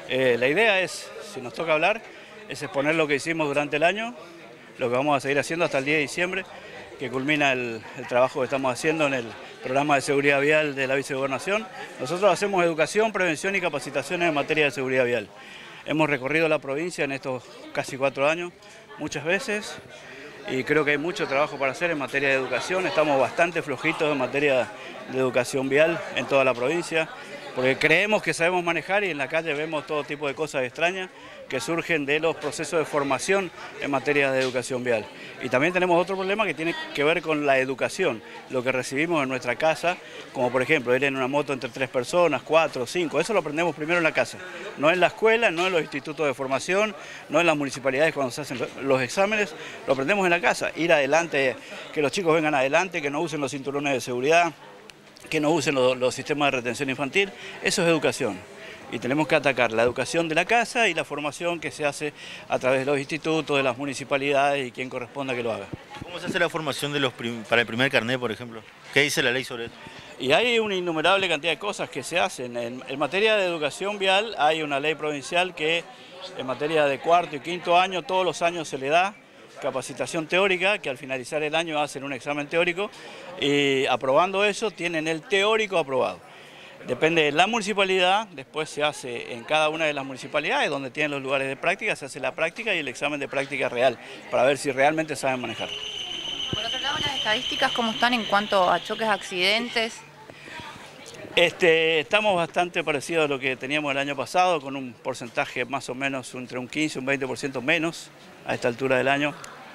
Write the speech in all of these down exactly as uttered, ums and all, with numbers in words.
Eh, la idea es, si nos toca hablar, es exponer lo que hicimos durante el año, lo que vamos a seguir haciendo hasta el diez de diciembre, que culmina el, el trabajo que estamos haciendo en el programa de seguridad vial de la Vicegobernación. Nosotros hacemos educación, prevención y capacitaciones en materia de seguridad vial. Hemos recorrido la provincia en estos casi cuatro años, muchas veces, y creo que hay mucho trabajo para hacer en materia de educación. Estamos bastante flojitos en materia de educación vial en toda la provincia, porque creemos que sabemos manejar y en la calle vemos todo tipo de cosas extrañas que surgen de los procesos de formación en materia de educación vial. Y también tenemos otro problema que tiene que ver con la educación, lo que recibimos en nuestra casa, como por ejemplo ir en una moto entre tres personas, cuatro, cinco, eso lo aprendemos primero en la casa, no en la escuela, no en los institutos de formación, no en las municipalidades cuando se hacen los exámenes, lo aprendemos en la casa, ir adelante, que los chicos vengan adelante, que no usen los cinturones de seguridad, que no usen los, los sistemas de retención infantil, eso es educación. Y tenemos que atacar la educación de la casa y la formación que se hace a través de los institutos, de las municipalidades y quien corresponda que lo haga. ¿Cómo se hace la formación de los para el primer carnet, por ejemplo? ¿Qué dice la ley sobre eso? Y hay una innumerable cantidad de cosas que se hacen. En, en materia de educación vial hay una ley provincial que en materia de cuarto y quinto año todos los años se le da capacitación teórica, que al finalizar el año hacen un examen teórico y aprobando eso tienen el teórico aprobado. Depende de la municipalidad, después se hace en cada una de las municipalidades donde tienen los lugares de práctica, se hace la práctica y el examen de práctica real, para ver si realmente saben manejar. Por otro lado, las estadísticas, ¿cómo están en cuanto a choques, accidentes? Este, estamos bastante parecidos a lo que teníamos el año pasado, con un porcentaje más o menos entre un quince y un veinte por ciento menos a esta altura del año,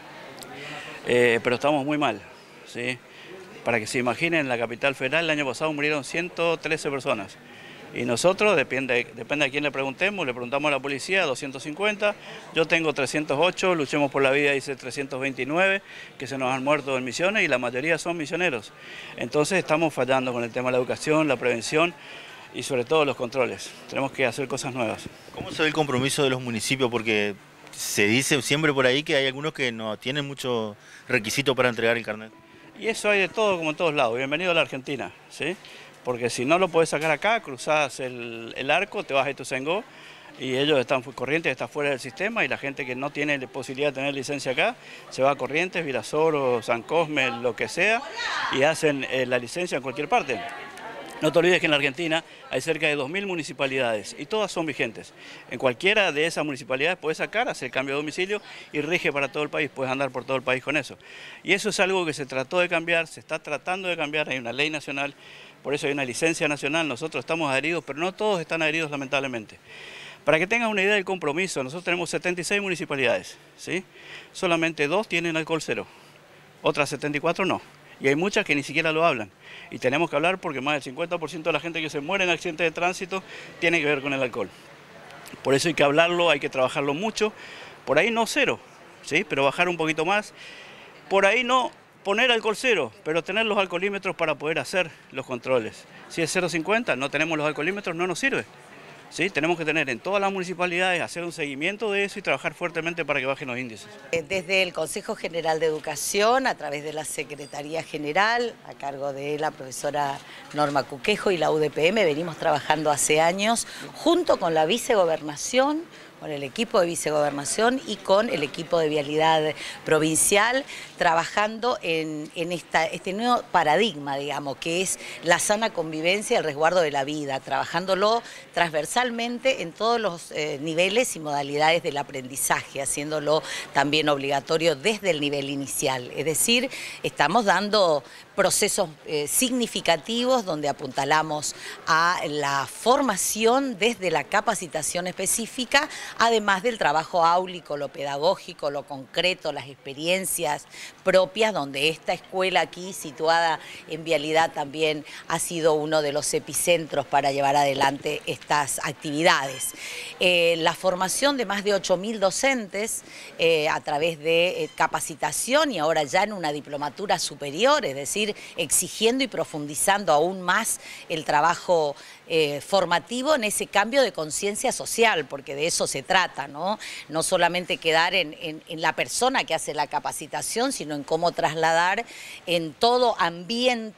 eh, pero estamos muy mal, ¿sí? Para que se imaginen, en la capital federal el año pasado murieron ciento trece personas. Y nosotros, depende, depende a quién le preguntemos, le preguntamos a la policía, doscientos cincuenta, yo tengo trescientos ocho, Luchemos por la Vida dice trescientos veintinueve, que se nos han muerto en Misiones y la mayoría son misioneros. Entonces estamos fallando con el tema de la educación, la prevención y sobre todo los controles. Tenemos que hacer cosas nuevas. ¿Cómo se ve el compromiso de los municipios? Porque se dice siempre por ahí que hay algunos que no tienen mucho requisito para entregar el carnet. Y eso hay de todo, como en todos lados. Bienvenido a la Argentina, ¿sí? Porque si no lo podés sacar acá, cruzás el, el arco, te vas a Ituzaingó y ellos están Corrientes, está fuera del sistema y la gente que no tiene posibilidad de tener licencia acá se va a Corrientes, Virasoro, San Cosme, lo que sea, y hacen eh, la licencia en cualquier parte. No te olvides que en la Argentina hay cerca de dos mil municipalidades y todas son vigentes. En cualquiera de esas municipalidades puedes sacar, hacer cambio de domicilio y rige para todo el país, puedes andar por todo el país con eso. Y eso es algo que se trató de cambiar, se está tratando de cambiar, hay una ley nacional, por eso hay una licencia nacional, nosotros estamos adheridos, pero no todos están adheridos lamentablemente. Para que tengas una idea del compromiso, nosotros tenemos setenta y seis municipalidades, ¿sí? Solamente dos tienen alcohol cero, otras setenta y cuatro no. Y hay muchas que ni siquiera lo hablan. Y tenemos que hablar porque más del cincuenta por ciento de la gente que se muere en accidentes de tránsito tiene que ver con el alcohol. Por eso hay que hablarlo, hay que trabajarlo mucho. Por ahí no cero, ¿sí? Pero bajar un poquito más. Por ahí no poner alcohol cero, pero tener los alcoholímetros para poder hacer los controles. Si es cero coma cincuenta, no tenemos los alcoholímetros, no nos sirve. ¿Sí? Tenemos que tener en todas las municipalidades, hacer un seguimiento de eso y trabajar fuertemente para que bajen los índices. Desde el Consejo General de Educación, a través de la Secretaría General, a cargo de la profesora Norma Cuquejo y la U D P M, venimos trabajando hace años junto con la Vicegobernación, con el equipo de Vicegobernación y con el equipo de Vialidad Provincial, trabajando en, en esta, este nuevo paradigma, digamos, que es la sana convivencia y el resguardo de la vida, trabajándolo transversalmente en todos los eh, niveles y modalidades del aprendizaje, haciéndolo también obligatorio desde el nivel inicial. Es decir, estamos dando procesos eh, significativos donde apuntalamos a la formación desde la capacitación específica, además del trabajo áulico, lo pedagógico, lo concreto, las experiencias propias, donde esta escuela aquí situada en Vialidad también ha sido uno de los epicentros para llevar adelante estas actividades. Eh, la formación de más de ocho mil docentes eh, a través de eh, capacitación y ahora ya en una diplomatura superior, es decir, exigiendo y profundizando aún más el trabajo eh, formativo en ese cambio de conciencia social, porque de eso se trata, ¿no? No solamente quedar en, en, en la persona que hace la capacitación, sino en cómo trasladar en todo ambiente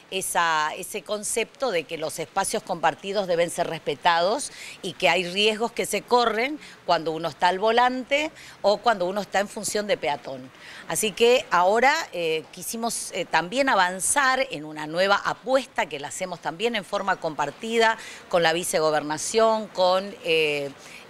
esa, ese concepto de que los espacios compartidos deben ser respetados y que hay riesgos que se corren cuando uno está al volante o cuando uno está en función de peatón. Así que ahora eh, quisimos eh, también avanzar en una nueva apuesta que la hacemos también en forma compartida con la vicegobernación, con eh,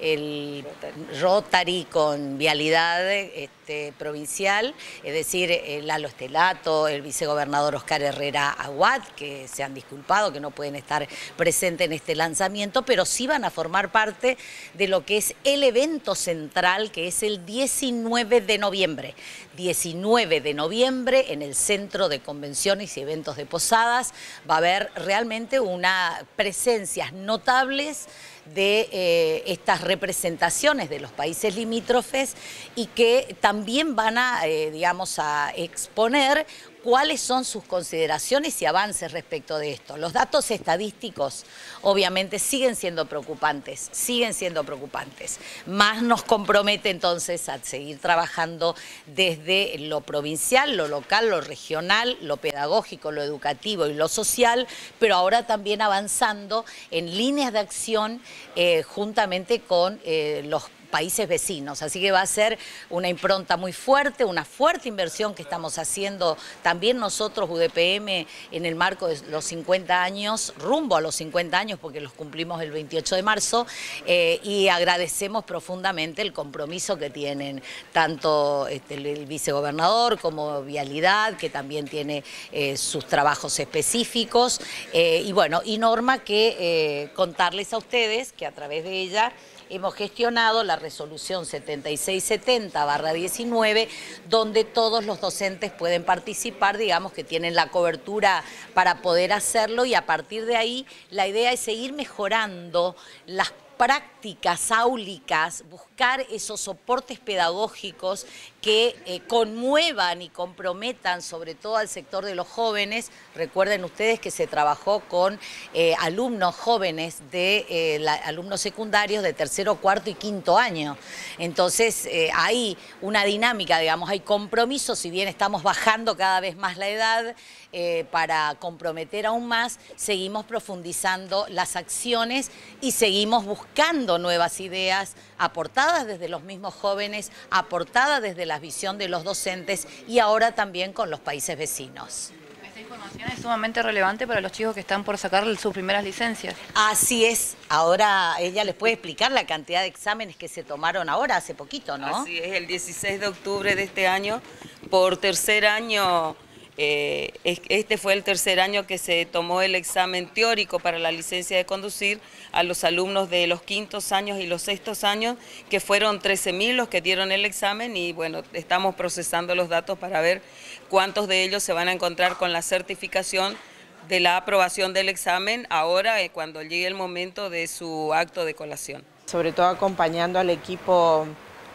el Rotary, con Vialidad este, Provincial, es decir, el Lalo Estelato, el vicegobernador Oscar Herrera Aguad, que se han disculpado, que no pueden estar presentes en este lanzamiento, pero sí van a formar parte de lo que es el evento central, que es el diecinueve de noviembre. diecinueve de noviembre en el Centro de Convenciones y Eventos de Posadas va a haber realmente una presencias notables de eh, estas representaciones de los países limítrofes y que también van a, eh, digamos, a exponer cuáles son sus consideraciones y avances respecto de esto. Los datos estadísticos obviamente siguen siendo preocupantes, siguen siendo preocupantes. Más nos compromete entonces a seguir trabajando desde lo provincial, lo local, lo regional, lo pedagógico, lo educativo y lo social, pero ahora también avanzando en líneas de acción eh, juntamente con eh, los países vecinos, así que va a ser una impronta muy fuerte, una fuerte inversión que estamos haciendo también nosotros, U D P M, en el marco de los cincuenta años, rumbo a los cincuenta años, porque los cumplimos el veintiocho de marzo, eh, y agradecemos profundamente el compromiso que tienen tanto este, el vicegobernador como Vialidad, que también tiene eh, sus trabajos específicos, eh, y bueno, y Norma, que eh, contarles a ustedes que a través de ella hemos gestionado la resolución setenta y seis setenta barra diecinueve, donde todos los docentes pueden participar, digamos que tienen la cobertura para poder hacerlo, y a partir de ahí la idea es seguir mejorando las prácticas áulicas, buscar esos soportes pedagógicos que eh, conmuevan y comprometan sobre todo al sector de los jóvenes. Recuerden ustedes que se trabajó con eh, alumnos jóvenes, de eh, la, alumnos secundarios de tercero, cuarto y quinto año. Entonces eh, hay una dinámica, digamos, hay compromisos, si bien estamos bajando cada vez más la edad, eh, para comprometer aún más, seguimos profundizando las acciones y seguimos buscando nuevas ideas aportadas desde los mismos jóvenes, aportadas desde la visión de los docentes y ahora también con los países vecinos. Esta información es sumamente relevante para los chicos que están por sacar sus primeras licencias. Así es, ahora ella les puede explicar la cantidad de exámenes que se tomaron ahora, hace poquito, ¿no? Así es, el dieciséis de octubre de este año, por tercer año. Eh, este fue el tercer año que se tomó el examen teórico para la licencia de conducir a los alumnos de los quintos años y los sextos años, que fueron trece mil los que dieron el examen, y bueno, estamos procesando los datos para ver cuántos de ellos se van a encontrar con la certificación de la aprobación del examen ahora, eh, cuando llegue el momento de su acto de colación. Sobre todo acompañando al equipo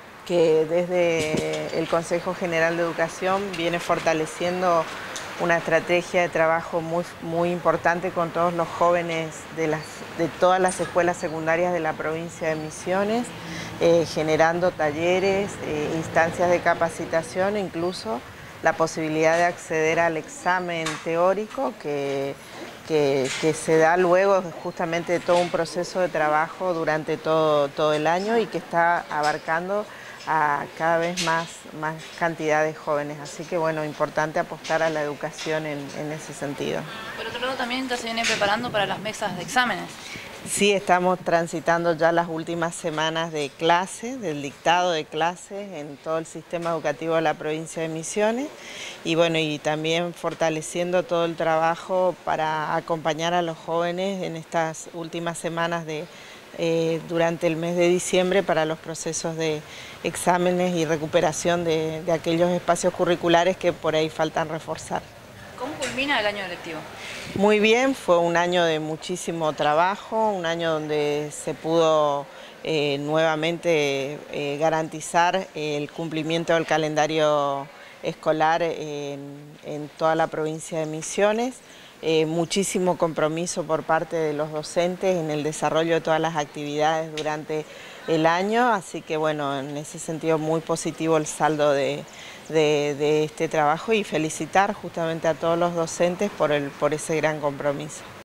que desde el Consejo General de Educación viene fortaleciendo una estrategia de trabajo muy, muy importante con todos los jóvenes de, las, de todas las escuelas secundarias de la provincia de Misiones, eh, generando talleres, eh, instancias de capacitación, incluso la posibilidad de acceder al examen teórico que, que, que se da luego justamente de todo un proceso de trabajo durante todo, todo el año y que está abarcando a cada vez más, más cantidad de jóvenes. Así que bueno, importante apostar a la educación en, en ese sentido. Por otro lado, también ya se viene preparando para las mesas de exámenes. Sí, estamos transitando ya las últimas semanas de clase, del dictado de clases en todo el sistema educativo de la provincia de Misiones, y bueno, y también fortaleciendo todo el trabajo para acompañar a los jóvenes en estas últimas semanas de Eh, durante el mes de diciembre para los procesos de exámenes y recuperación de, de aquellos espacios curriculares que por ahí faltan reforzar. ¿Cómo culmina el año lectivo? Muy bien, fue un año de muchísimo trabajo, un año donde se pudo eh, nuevamente eh, garantizar el cumplimiento del calendario escolar en, en toda la provincia de Misiones. Eh, muchísimo compromiso por parte de los docentes en el desarrollo de todas las actividades durante el año, así que bueno, en ese sentido muy positivo el saldo de, de, de este trabajo y felicitar justamente a todos los docentes por, el, por ese gran compromiso.